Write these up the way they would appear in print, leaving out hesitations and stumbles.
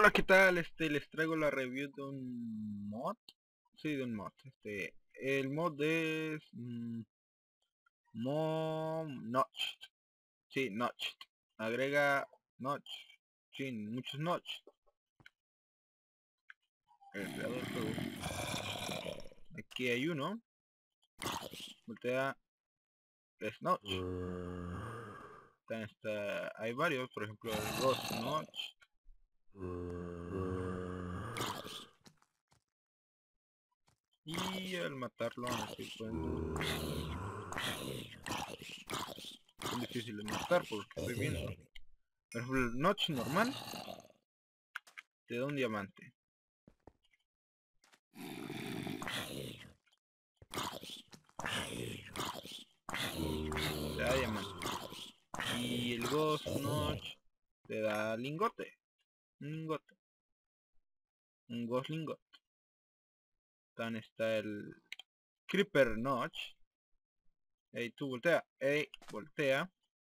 Hola, ¿qué tal? Les traigo la review de un mod. Sí, de un mod. El mod es Notch. Sí, Notch. Agrega Notch. Sí, muchos Notch. El creador del juego. Aquí hay uno. Voltea. Es Notch. Hay varios, por ejemplo el Ghost Notch. Y al matarlo, así pueden... Es difícil de matar porque estoy viendo. Por ejemplo, el Notch normal te da un diamante. Te da diamante. Y el Ghost Notch te da lingote. Un lingote. Un Ghost Lingot. También está el Creeper Notch. Ey, tú voltea. Ey, voltea.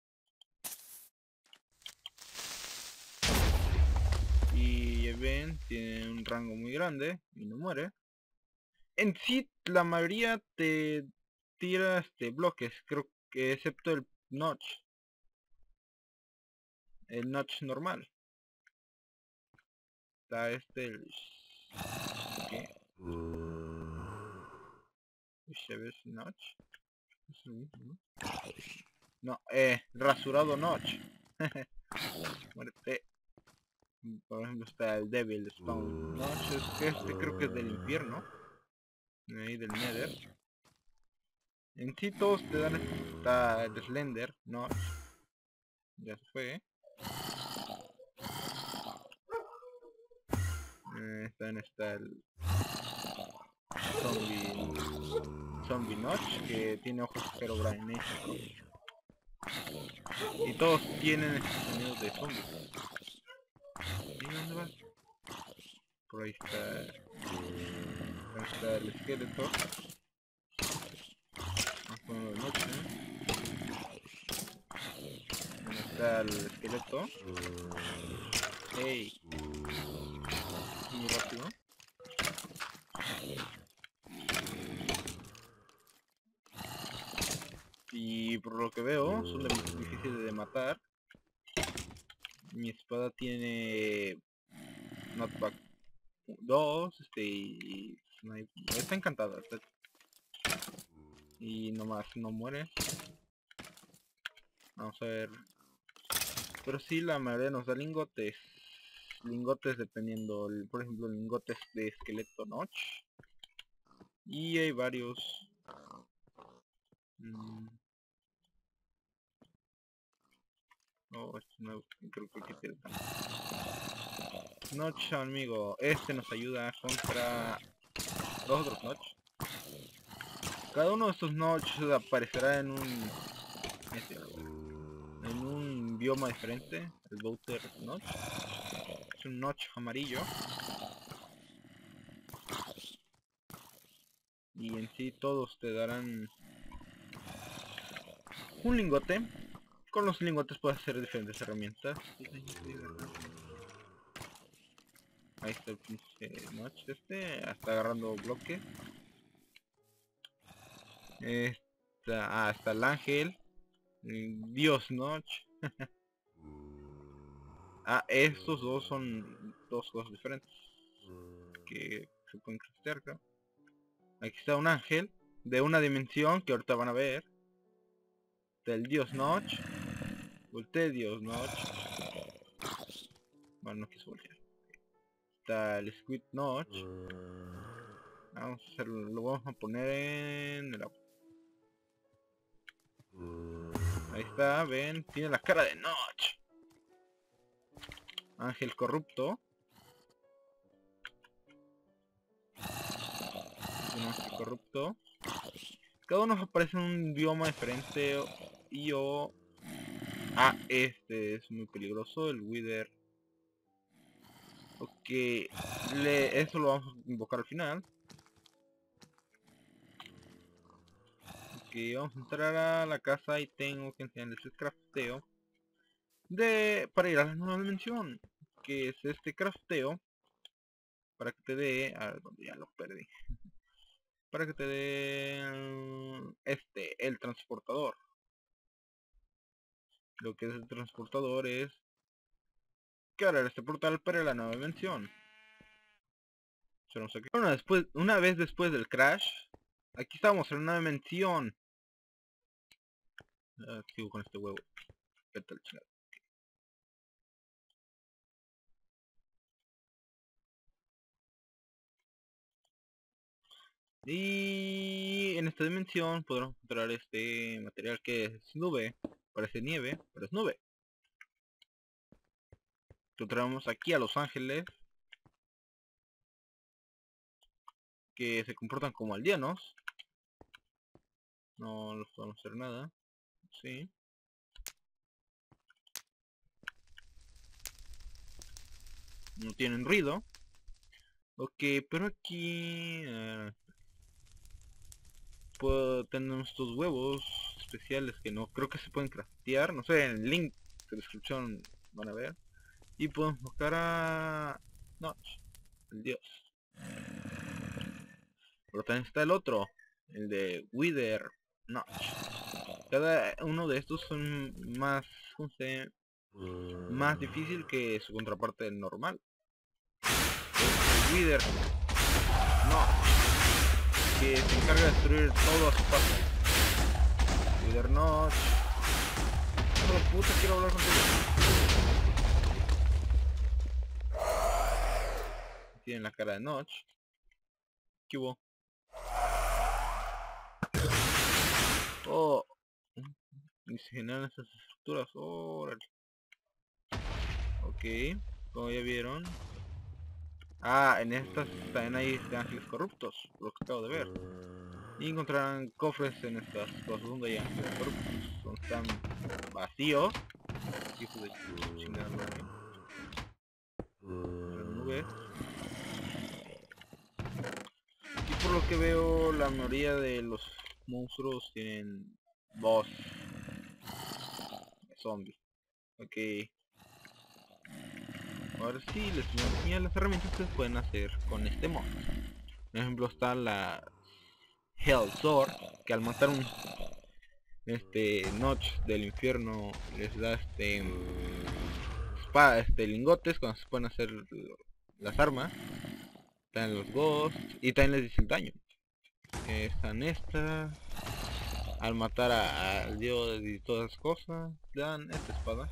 Y ven, tiene un rango muy grande y no muere. En sí, la mayoría te tira bloques, creo que excepto el Notch. El Notch normal. Está el... ¿Qué? Notch. ¿Es el mismo? No, rasurado Notch. Muerte. Por ejemplo está el Devil Spawn Notch, es que creo que es del infierno. Ahí del Nether. En sí todos te dan está el Slender Notch. Ya se fue. También está el Zombie Notch, que tiene ojos Herobrine. Y todos tienen estos sonidos de zombies. ¿Y dónde vas? Por ahí está el esqueleto. Vamos a ponerlo de noche. Ahí está el esqueleto. Hey, muy rápido. Y por lo que veo son difíciles de matar. Mi espada tiene knockback 2, y está encantada. Y nomás no muere. Vamos a ver. Pero sí, la mayoría nos da lingotes. Lingotes dependiendo, por ejemplo, lingotes de esqueleto notch. Y hay varios. Oh, este no, creo que tiene Notch, amigo. Este nos ayuda contra los otros Notch. Cada uno de estos Notch aparecerá en un bioma diferente. El Bouter Notch es un Notch amarillo. Y en sí todos te darán un lingote. Con los lingotes puedes hacer diferentes herramientas. Ahí está el pinche Notch está agarrando bloques. Está el ángel. Dios Notch. Estos dos son dos cosas diferentes que se pueden craftear, creo. Aquí está un ángel de una dimensión que ahorita van a ver. Del Dios Notch. Volteé Dios Notch. Bueno, no quiso voltear. Está el Squid Notch. Vamos a hacerlo, lo vamos a poner en el agua. Ahí está, ven, tiene la cara de Notch. Ángel corrupto. Un ángel corrupto. Cada uno aparece en un bioma diferente este es muy peligroso, el Wither. Ok, eso lo vamos a invocar al final. Ok, vamos a entrar a la casa y tengo que enseñarles el crafteo para ir a la nueva dimensión. que es este crafteo para que te dé, a ver, ¿dónde ya lo perdí? Para que te dé el transportador. Lo que es el transportador es cargar este portal para la nueva dimensión. Bueno, una vez después del crash, aquí estamos en una dimensión. Sigo con este huevo. ¿Qué tal, chingado? Y en esta dimensión podremos encontrar este material que es nube. Parece nieve, pero es nube. Lo traemos aquí a Los Ángeles, que se comportan como aldeanos. No les podemos hacer nada. Sí. No tienen ruido. Ok, pero aquí tenemos estos huevos especiales que no creo que se pueden craftear. No sé, en el link de descripción van a ver. Y podemos buscar a Notch, el dios. Pero también está el otro, el de Wither Notch. Cada uno de estos son más, ¿cómo se llama? Más difícil que su contraparte normal. El Wither Notch, que se encarga de destruir todo a su paso. Wither Notch. Hijo de puta, quiero hablar contigo. Tienen la cara de Notch. ¿Qué hubo? Oh, y se generan esas estructuras. Órale. Ok, como ya vieron. Ah, en estas también hay ángeles corruptos, lo que acabo de ver. Y encontrarán cofres en estas cosas donde hay ángeles corruptos. Donde están vacíos. Hijo de chingada madre. Las nubes. Y por lo que veo, la mayoría de los monstruos tienen voz de zombie. Ok. Ahora sí, les voy a enseñar las herramientas que pueden hacer con este mod. Por ejemplo, está la Hell Sword, que al matar un Notch del infierno les da lingotes cuando se pueden hacer las armas. Están los ghosts y también les dice el daño. Están estas. Al matar al dios y todas las cosas, dan esta espada.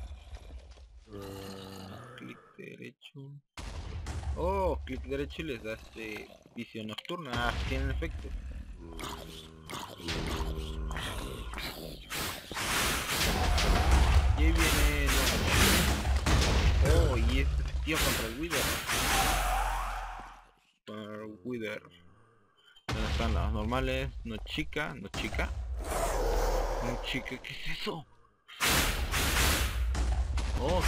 Clic derecho. Oh, clic derecho y les da visión nocturna. Ah, tienen efecto. Y ahí viene oh, y es efectivo contra el Wither. Contra el Wither. ¿Dónde están las normales? No chica, no chica. No chica, ¿qué es eso? Ok.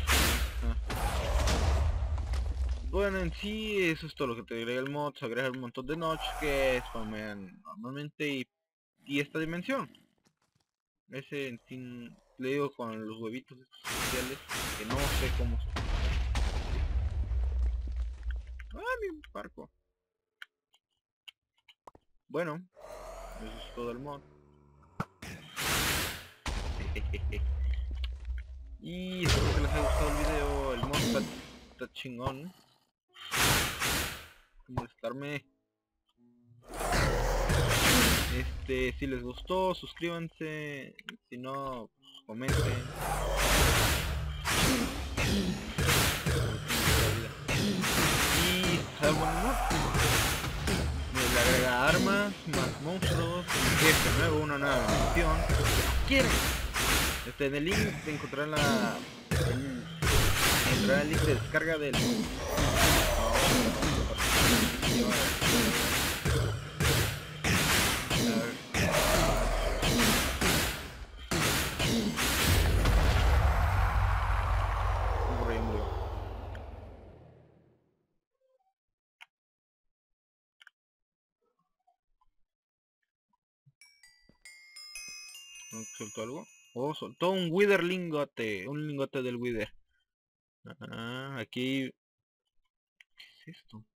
Bueno, en sí eso es todo lo que te agrega el mod. Se agrega un montón de notch que spamean normalmente y esta dimensión. Ese en fin, le digo con los huevitos especiales que no sé cómo son. Ah, mi barco. Bueno, eso es todo el mod. Y espero que les haya gustado el video. El mod está chingón. Molestarme. Si les gustó, suscríbanse. Si no, pues, comenten. Y salvo el mod. Le agrega armas, más monstruos, un jefe nuevo, una nueva misión. ¿Quieren? En el link te encontrarán el link de descarga del ¿soltó algo? Oh, soltó un Wither lingote, un lingote del Wither. Aquí... ¿Qué es esto?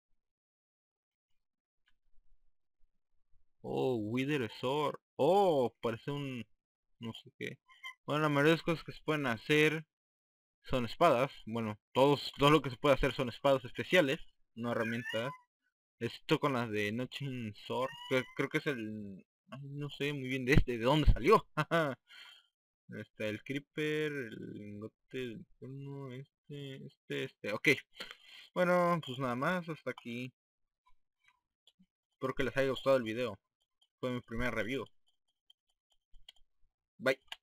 Oh, Wither Sword. Oh, parece un... no sé qué. Bueno, la mayoría de las cosas que se pueden hacer son espadas. Bueno, todo lo que se puede hacer son espadas especiales, no herramientas. Esto con las de Notching Sword, creo que es el... ay, no sé muy bien de dónde salió. Está el Creeper, el lingote del infierno, este. Ok. Bueno, pues nada más, hasta aquí. Espero que les haya gustado el video. Fue mi primer review. Bye.